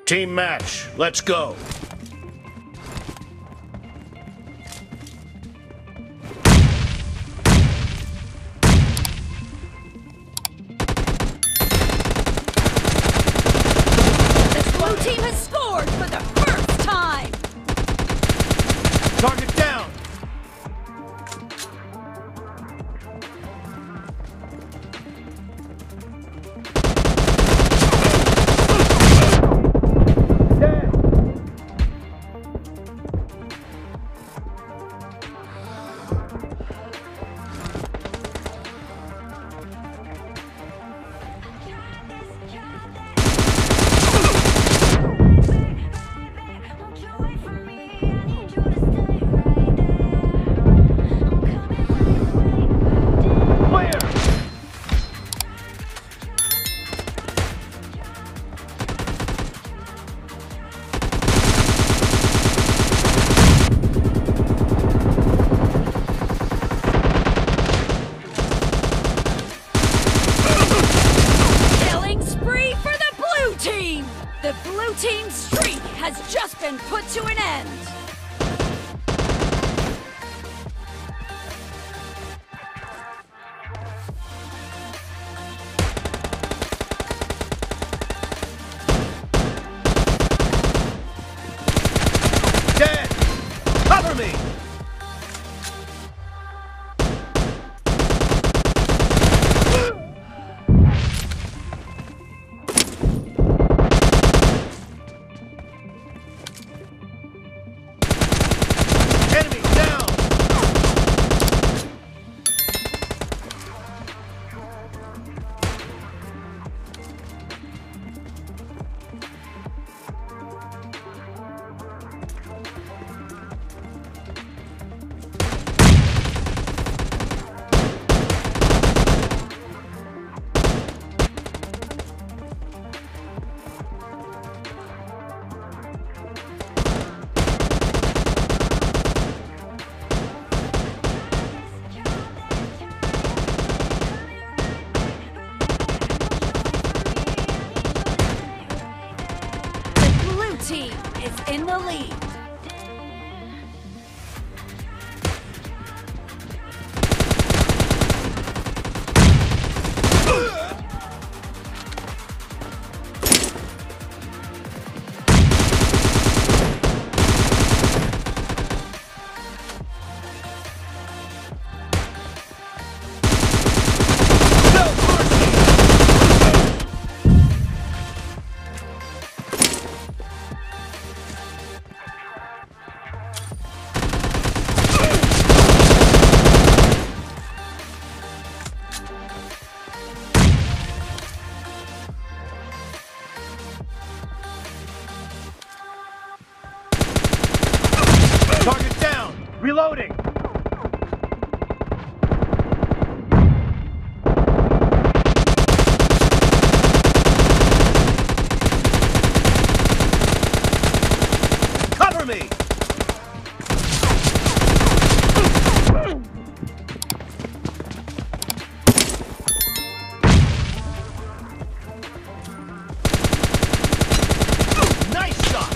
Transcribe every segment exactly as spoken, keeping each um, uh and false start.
Team match, let's go. The blue team has scored for the first time! Target down! The blue team's streak has just been put to an end! Dead! Cover me! Enemy down! Team is in the lead. Target down! Reloading! Cover me! Nice shot!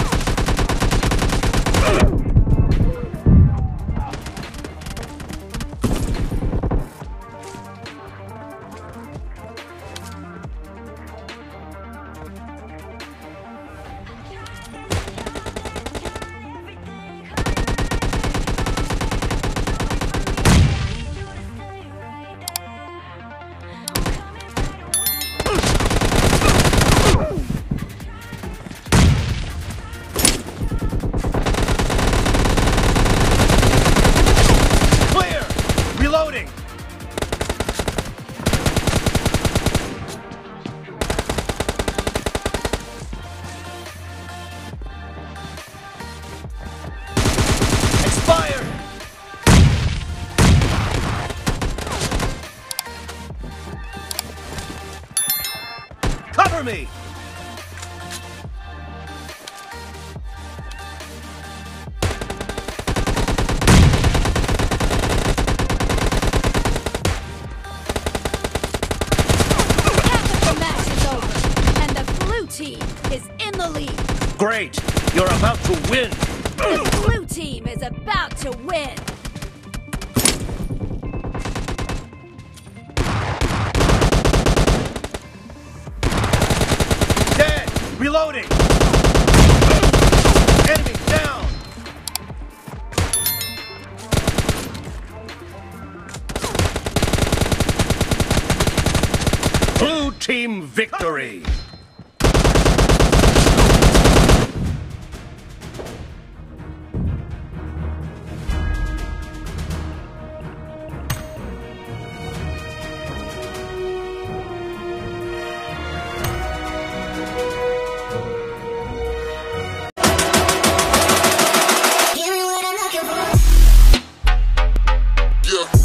Reloading! Expired! Cover me! Team is in the lead. Great! You're about to win! The blue team is about to win. Dead! Reloading! Enemy down! Blue team victory! Yeah.